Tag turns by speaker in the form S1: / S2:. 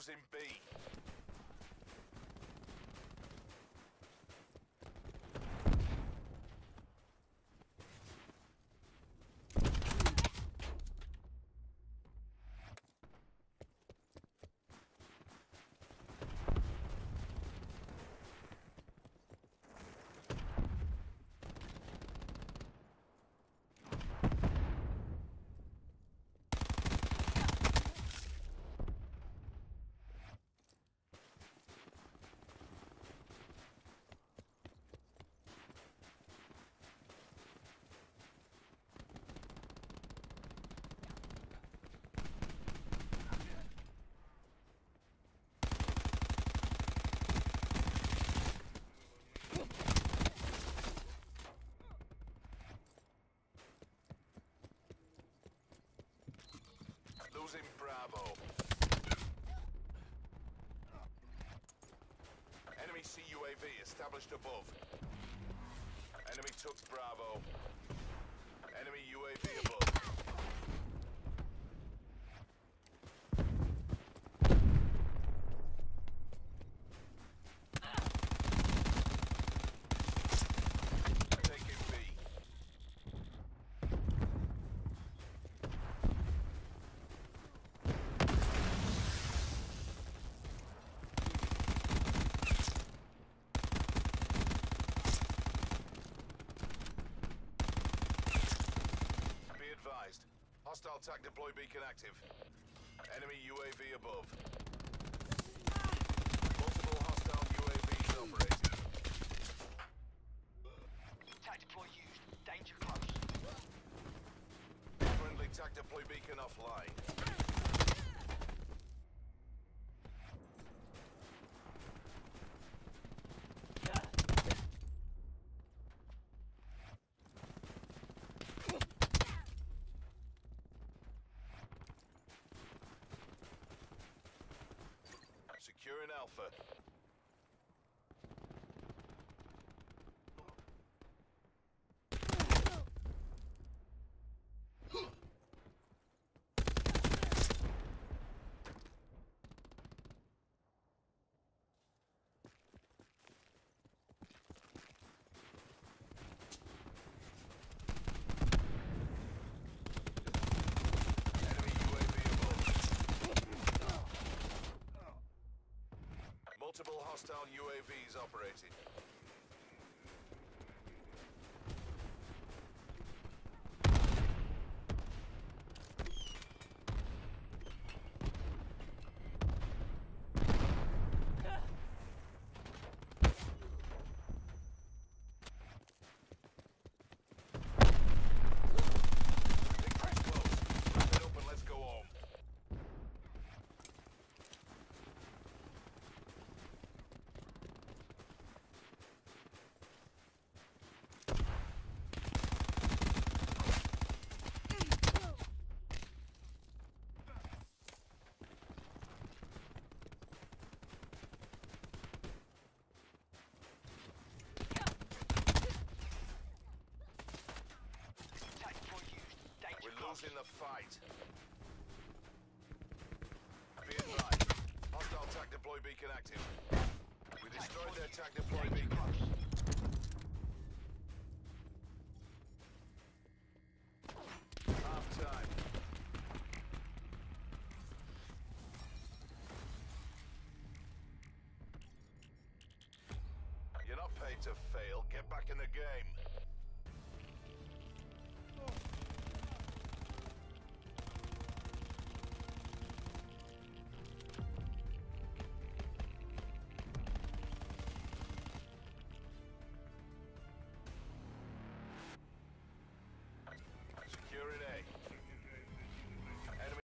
S1: Losing B. Losing Bravo. Enemy CUAV established above. Enemy took Bravo. Enemy UAV above. Taking B. Advised. Hostile TAC deploy beacon active. Enemy UAV above. Multiple hostile UAVs operating.
S2: TAC deploy used. Danger close.
S1: Friendly TAC deploy beacon offline. Securing Alpha. Multiple hostile UAVs operating. Victory's close. Wrap it up and let's go home. We're losing the fight. Be advised. Hostile TAC deploy beacon active. We destroyed their TAC deploy beacon. Half time. You're not paid to fail. Get back in the game.